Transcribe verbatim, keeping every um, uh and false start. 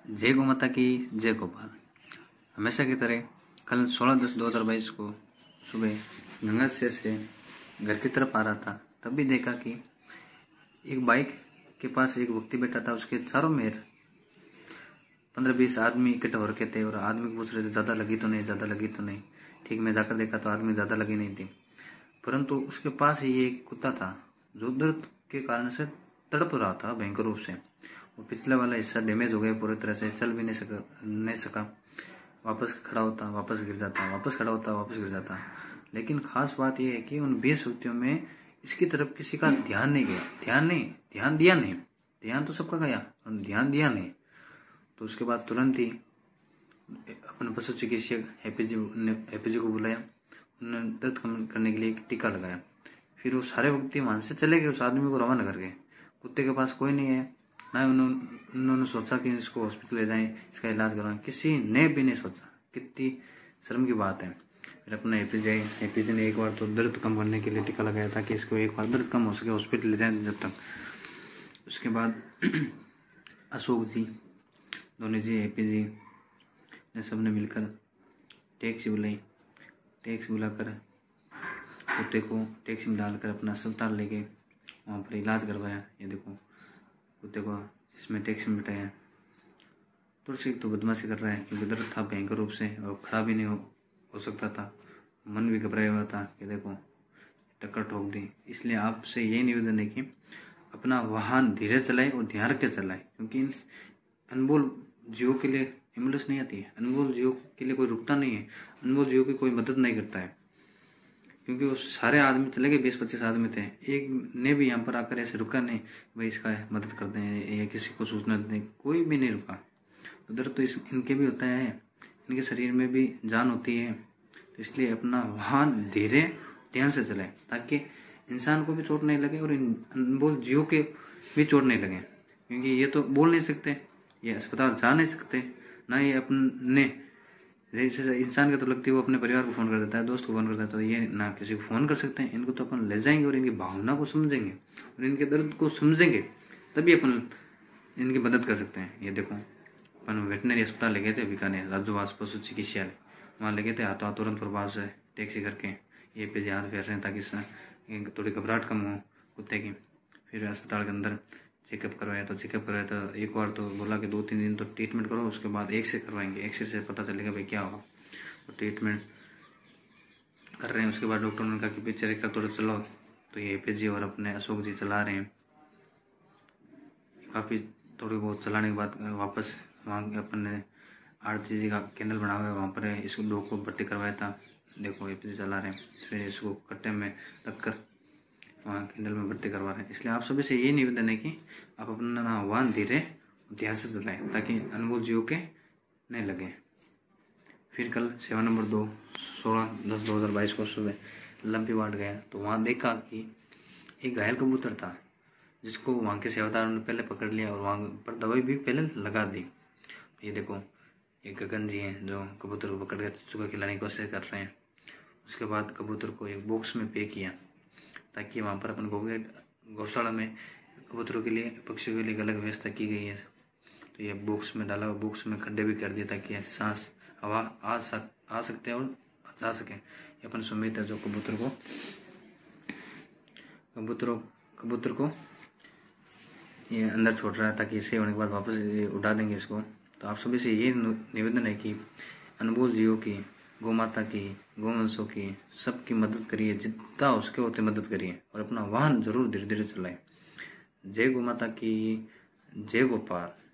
जय गौ माता की जय गोपाल। हमेशा की तरह कल सोलह दस दो हज़ार बाईस को सुबह गंगा शहर से घर की तरफ आ रहा था, तब भी देखा कि एक बाइक के पास एक व्यक्ति बैठा था। उसके चारों मेर पंद्रह बीस आदमी इकट्ठे हो रखे थे और आदमी को पूछ रहे थे ज़्यादा लगी तो नहीं, ज़्यादा लगी तो नहीं। ठीक, मैं जाकर देखा तो आदमी ज़्यादा लगी नहीं थी, परंतु उसके पास ही एक कुत्ता था जो दर्द के कारण से तड़प रहा था भयंकर रूप से। वो पिछले वाला हिस्सा डैमेज हो गया, पूरी तरह से चल भी नहीं सका नहीं सका वापस खड़ा होता, वापस गिर जाता, वापस खड़ा होता, वापस गिर जाता। लेकिन खास बात यह है कि उन बीस व्यक्तियों में इसकी तरफ किसी का ध्यान नहीं गया। ध्यान नहीं ध्यान दिया नहीं ध्यान तो सबका गया, ध्यान दिया नहीं। तो उसके बाद तुरंत ही अपने पशु चिकित्सक एपीजी ने एपीजी को बुलाया। उन्होंने दर्द कम करने के लिए एक टीका लगाया। फिर वो सारे व्यक्ति वहां से चले गए, उस आदमी को रवाना कर गए। कुत्ते के पास कोई नहीं है, ना उन्होंने उन्होंने सोचा कि इसको हॉस्पिटल ले जाएं, इसका इलाज करवाएं, किसी ने भी नहीं सोचा। कितनी शर्म की बात है। फिर अपना एपीजी एपीजी ने एक बार तो दर्द कम करने के लिए टीका लगाया था कि इसको एक बार दर्द कम हो सके, हॉस्पिटल ले जाएं जब तक। उसके बाद अशोक जी, धोनी जी, एपीजी ने सबने मिलकर टैक्सी बुलाई। टैक्सी बुलाकर कुत्ते को टैक्सी में डालकर अपना अस्पताल ले गए, वहाँ पर इलाज करवाया। ये देखो कुत्ते को इसमें टैक्सी में बिठाया। तुलसी तो बदमाशी कर रहा है क्योंकि दर्द था भयंकर रूप से और खड़ा भी नहीं हो, हो सकता था। मन भी घबराया हुआ था कि देखो टक्कर ठोक दी। इसलिए आपसे यही निवेदन है कि अपना वाहन धीरे चलाए और ध्यान रख के चलाए, क्योंकि इन अनमोल जीवों के लिए एम्बुलेंस नहीं आती है, अनमोल जीवों के लिए कोई रुकता नहीं है, अनमोल जीवों की कोई मदद नहीं करता है। क्योंकि वो सारे आदमी चले गए, बीस पच्चीस आदमी थे, एक ने भी यहाँ पर आकर ऐसे रुका नहीं भाई इसका मदद कर दें या किसी को सूचना दें, कोई भी नहीं रुका। तो दर्द तो इस इनके भी होता है, इनके शरीर में भी जान होती है। तो इसलिए अपना वाहन धीरे ध्यान से चलाए ताकि इंसान को भी चोट नहीं लगे और इन अनमोल जीवों के भी चोट नहीं लगे। क्योंकि ये तो बोल नहीं सकते, ये अस्पताल जा नहीं सकते, ना ये अपने जैसे इंसान का तो लगती है वो अपने परिवार को फोन कर देता है, दोस्त को फोन कर देता है, तो ये ना किसी को फोन कर सकते हैं। इनको तो अपन ले जाएंगे और इनकी भावना को समझेंगे और इनके दर्द को समझेंगे, तभी अपन इनकी मदद कर सकते हैं। ये देखो अपन वेटनरी अस्पताल ले गए थे बीकानेर, राज्यवास पशु चिकित्सालय, वहाँ ले गए थे। हाथों हाथ तुरंत प्रभाव से टैक्सी करके ये पे हाथ फेर रहे हैं ताकि थोड़ी घबराहट कम हो कुत्ते की। फिर अस्पताल के अंदर चेकअप करवाया तो चेकअप करवाया तो एक बार तो बोला कि दो तीन दिन तो ट्रीटमेंट करो, उसके बाद एक्सरे करवाएंगे, एक्सरे से पता चलेगा भाई क्या होगा। तो ट्रीटमेंट कर रहे हैं। उसके बाद डॉक्टर ने कहा कि पिक्चर एक थोड़ा चलाओ, तो ये एपीजी और अपने अशोक जी चला रहे हैं। काफ़ी थोड़ी बहुत चलाने के बाद वापस वहाँ अपन ने आरती जी का कैंडल बना हुआ है, वहाँ पर इसको डॉग को भर्ती करवाया था। देखो एपीजी चला रहे हैं, फिर इसको कट्टे में रख कर वहाँ कैंडल में भर्ती करवा रहे हैं। इसलिए आप सभी से ये निवेदन है कि आप अपना वाहन धीरे ध्यान से चलाएं ताकि अनमोल जीव के नहीं लगे। फिर कल सेवा नंबर दो सोलह दस दो हज़ार बाईस को सुबह लंपी वार्ड गया तो वहाँ देखा कि एक घायल कबूतर था जिसको वहाँ के सेवादारों ने पहले पकड़ लिया और वहाँ पर दवाई भी पहले लगा दी। ये देखो एक गगन जी हैं जो कबूतर को पकड़ कर चुका खिलाने की कोशिश कर रहे हैं। उसके बाद कबूतर को एक बॉक्स में पैक किया ताकि वहाँ पर अपन गौशाला में कबूतरों के लिए पक्षियों के लिए अलग व्यवस्था की गई है। तो ये बॉक्स में डाला, बॉक्स में खड्डे भी कर दिए ताकि सांस हवा आ सक आ सकते हैं और जा सके। ये अपन सुमित है जो कबूतर को कबूतरों कबूतर को ये अंदर छोड़ रहा है ताकि इसे होने के बाद वापस उड़ा देंगे इसको। तो आप सभी से ये निवेदन है कि अनमोल जीवों की, गौ माता की, गौवंशों की सबकी मदद करिए, जितना उसके होते मदद करिए और अपना वाहन जरूर धीरे धीरे चलाएं। जय गौ माता की, जय गोपाल।